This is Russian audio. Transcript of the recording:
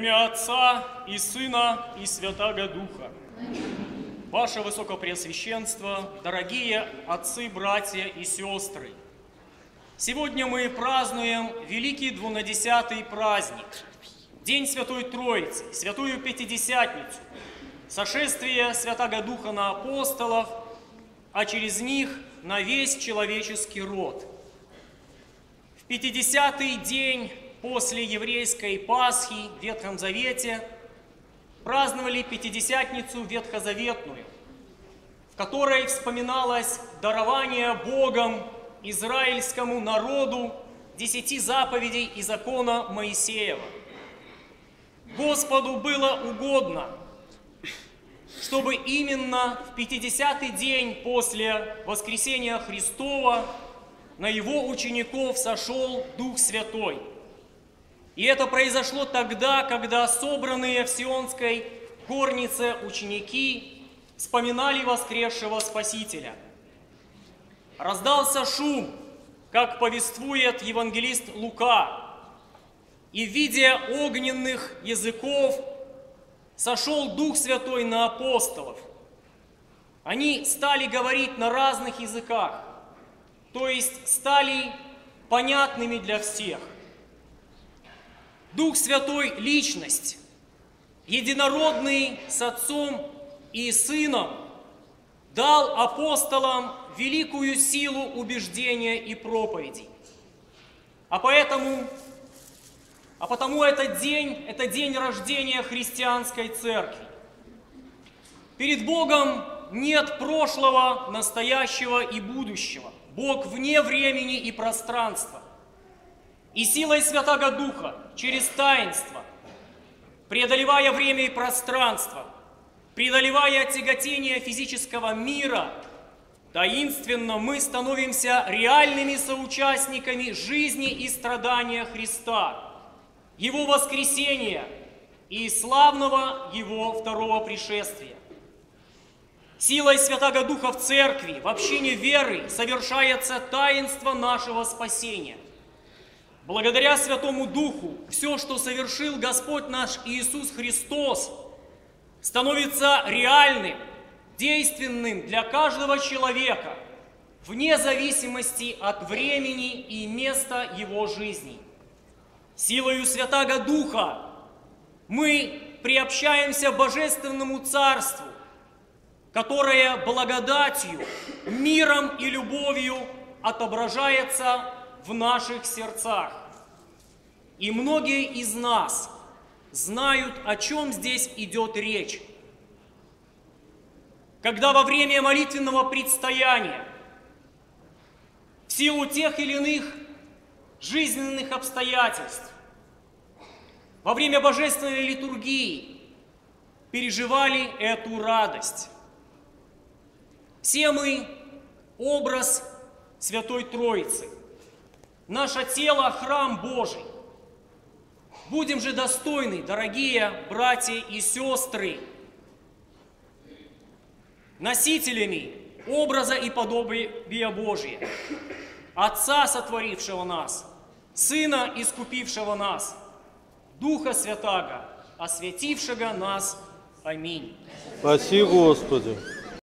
Имя Отца и Сына и Святаго Духа. Ваше Высокопреосвященство, дорогие отцы, братья и сестры, сегодня мы празднуем великий двунадесятый праздник, День Святой Троицы, Святую Пятидесятницу, сошествие Святаго Духа на апостолов, а через них на весь человеческий род. В 50-й день после еврейской Пасхи в Ветхом Завете праздновали Пятидесятницу Ветхозаветную, в которой вспоминалось дарование Богом израильскому народу 10 заповедей и закона Моисеева. Господу было угодно, чтобы именно в 50-й день после воскресения Христова на Его учеников сошел Дух Святой. И это произошло тогда, когда собранные в Сионской горнице ученики вспоминали воскресшего Спасителя. Раздался шум, как повествует евангелист Лука, и в виде огненных языков сошел Дух Святой на апостолов. Они стали говорить на разных языках, то есть стали понятными для всех. Дух Святой – личность, единородный с Отцом и Сыном, дал апостолам великую силу убеждения и проповедей. А потому этот день – это день рождения христианской церкви. Перед Богом нет прошлого, настоящего и будущего. Бог вне времени и пространства. И силой Святаго Духа, через таинство, преодолевая время и пространство, преодолевая тяготение физического мира, таинственно мы становимся реальными соучастниками жизни и страдания Христа, Его воскресения и славного Его второго пришествия. Силой Святаго Духа в Церкви, в общине веры совершается таинство нашего спасения. Благодаря Святому Духу все, что совершил Господь наш Иисус Христос, становится реальным, действенным для каждого человека, вне зависимости от времени и места его жизни. Силою Святаго Духа мы приобщаемся к Божественному Царству, которое благодатью, миром и любовью отображается в наших сердцах. И многие из нас знают, о чем здесь идет речь. Когда во время молитвенного предстояния, в силу тех или иных жизненных обстоятельств, во время божественной литургии переживали эту радость. Все мы образ Святой Троицы. Наше тело – храм Божий. Будем же достойны, дорогие братья и сестры, носителями образа и подобия Божия, Отца, сотворившего нас, Сына, искупившего нас, Духа Святаго, осветившего нас. Аминь. Спаси, Господи.